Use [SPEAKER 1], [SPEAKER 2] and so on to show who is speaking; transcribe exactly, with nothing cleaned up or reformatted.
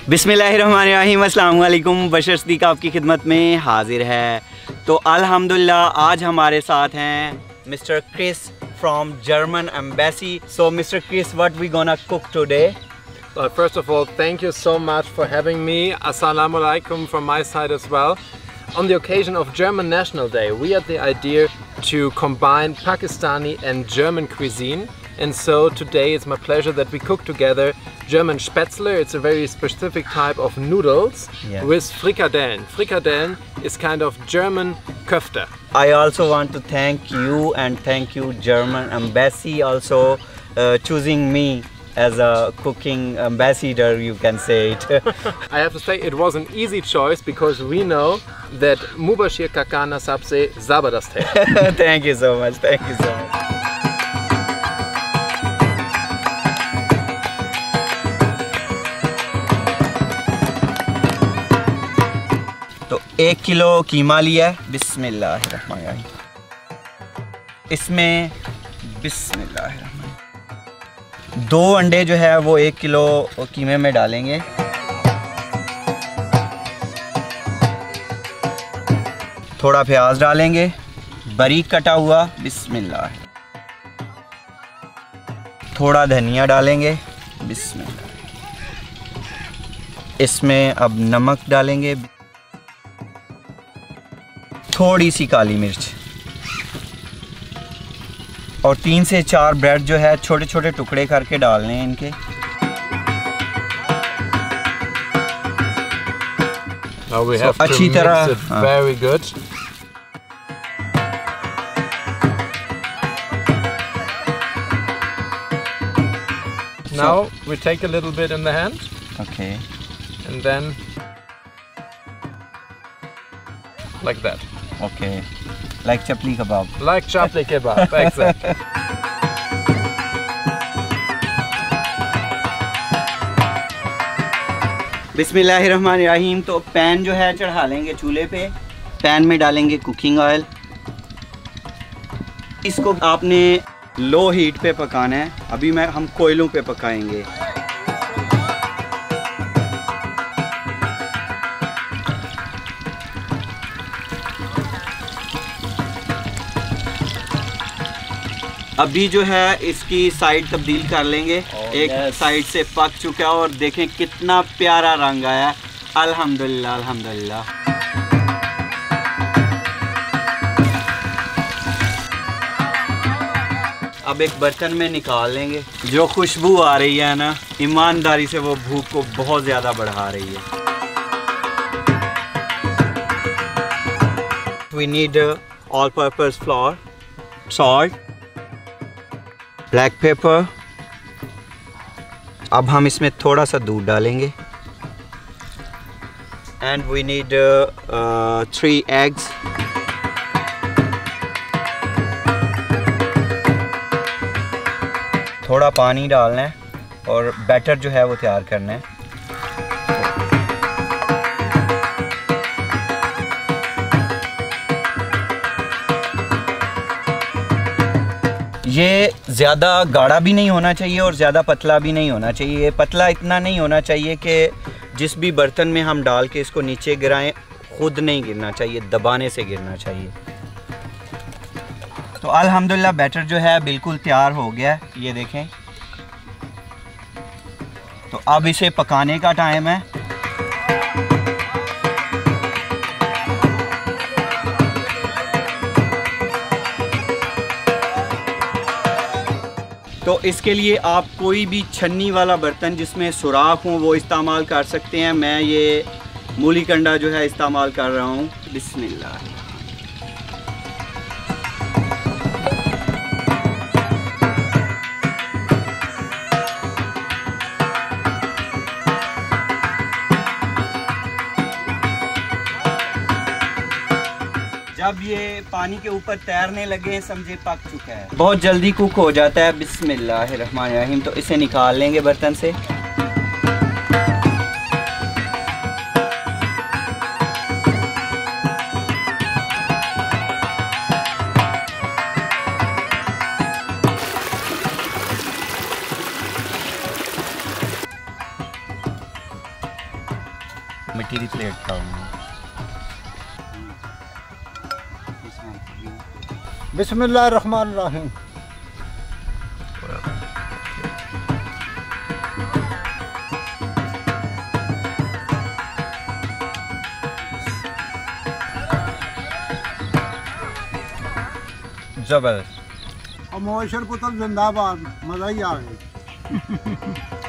[SPEAKER 1] बिस्मिल्लाहिर्रहमानिर्रहीम, अस्सलाम वालेकुम। बशर सिद्दीक आपकी खिदमत में हाजिर है। तो अल्हम्दुलिल्लाह आज हमारे साथ हैं mister Chris from German embassy. So mister Chris, what we gonna cook today?
[SPEAKER 2] Well, first of all, thank you so much for having me. Assalamu alaikum from my side as well. On the occasion of German National Day, we had the idea to combine Pakistani and German cuisine. And so today it's my pleasure that we cook together German Spätzle. It's a very specific type of noodles
[SPEAKER 1] Yeah.
[SPEAKER 2] with Frikadellen. Frikadellen is kind of German Köfte.
[SPEAKER 1] I also want to thank you and thank you German embassy also uh, choosing me as a cooking ambassador, you can say it.
[SPEAKER 2] I have to say it was an easy choice because we know that Mubashir Kakana sabse zabardast hai.
[SPEAKER 1] Thank you so much, thank you so much. तो एक kilo कीमा लिया है। बिस्मिल्लाहिर्रहमानिर्रहीम। इसमें बिस्मिल्लाहिर्रहमानिर्रहीम दो अंडे जो है वो एक किलो कीमे में डालेंगे। थोड़ा प्याज डालेंगे बारीक कटा हुआ। बिस्मिल्लाह। थोड़ा धनिया डालेंगे। बिस्मिल्लाह। इसमें अब नमक डालेंगे, थोड़ी सी काली मिर्च और तीन से चार ब्रेड जो है छोटे छोटे टुकड़े करके डालने हैं इनके।
[SPEAKER 2] Now we have
[SPEAKER 1] so,
[SPEAKER 2] to
[SPEAKER 1] अच्छी
[SPEAKER 2] mix
[SPEAKER 1] तरह
[SPEAKER 2] it very good. Now we take a little bit in the hand.
[SPEAKER 1] Okay.
[SPEAKER 2] And then like that.
[SPEAKER 1] Okay. Like chapli kebab.
[SPEAKER 2] Like chapli kebab, exactly.
[SPEAKER 1] बिस्मिल्लाहिर्रहमानिर्रहीम। तो pan जो है चढ़ा लेंगे चूल्हे पे। पैन में डालेंगे कुकिंग ऑयल। इसको आपने लो हीट पे पकाना है। अभी मैं हम कोयलों पे पकाएंगे। अभी जो है इसकी साइड तब्दील कर लेंगे। oh, एक yes. साइड से पक चुका है और देखें कितना प्यारा रंग आया। अल्हम्दुलिल्लाह अल्हम्दुलिल्लाह। अब एक बर्तन में निकाल लेंगे। जो खुशबू आ रही है ना, ईमानदारी से वो भूख को बहुत ज़्यादा बढ़ा रही है। We need all-purpose flour, salt, black pepper. अब हम इसमें थोड़ा सा दूध डालेंगे। And we need three eggs. थोड़ा पानी डालना है और बैटर जो है वो तैयार करना है। ये ज़्यादा गाढ़ा भी नहीं होना चाहिए और ज़्यादा पतला भी नहीं होना चाहिए। पतला इतना नहीं होना चाहिए कि जिस भी बर्तन में हम डाल के इसको नीचे गिराएं खुद नहीं गिरना चाहिए, दबाने से गिरना चाहिए। तो अल्हम्दुलिल्लाह बैटर जो है बिल्कुल तैयार हो गया है, ये देखें। तो अब इसे पकाने का टाइम है। तो इसके लिए आप कोई भी छन्नी वाला बर्तन जिसमें सुराख हो वो इस्तेमाल कर सकते हैं। मैं ये मूली कंडा जो है इस्तेमाल कर रहा हूँ। बिस्मिल्लाह। जब ये पानी के ऊपर तैरने लगे समझे पक चुका है। बहुत जल्दी कुक हो जाता है। बिस्मिल्लाहिर्रहमानिर्रहीम। तो इसे निकाल लेंगे बर्तन से। मिट्टी की प्लेट खाऊंगी।
[SPEAKER 3] बिस्मिल्लाहिर्रहमानिर्रहीम।
[SPEAKER 1] जबरदस्त।
[SPEAKER 3] और मोशर पुत्र जिंदाबाद, मजा ही आ गई।